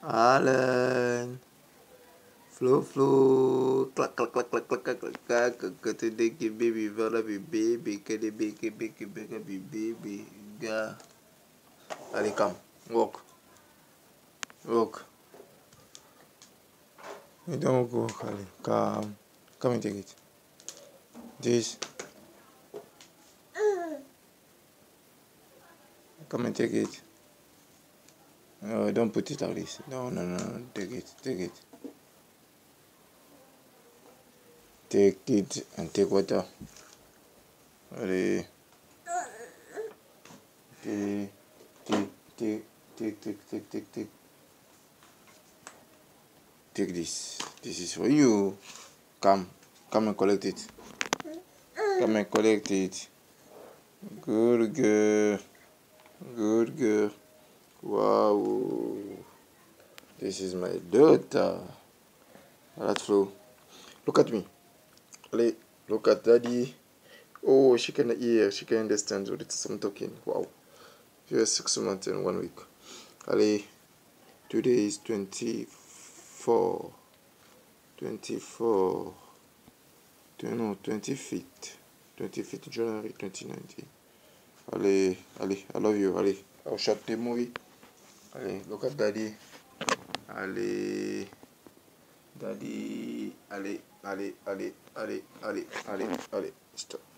Alan, Flo, clack, clack, clack, clack, clack, clack, clack, clack, clack, today, baby, voilà, baby, que des baby, gars. Allez, come, walk, walk. You don't walk, allez, come and take it. This, come and take it. No, don't put it like this. No, take it. Take it and take water. Allez. Take. Take this. This is for you. Come and collect it. Come and collect it. Good girl. Wow. This is my daughter. Alright, Flo. Look at me. Allez, look at daddy. Oh, she can hear. She can understand what I'm talking. Wow. You're 6 months and 1 week. Allez, today is 25th. 25th January 2019. Allez, I love you. Allez, I'll shut the movie. Allez, look at daddy. Allez, daddy. Allez. Stop.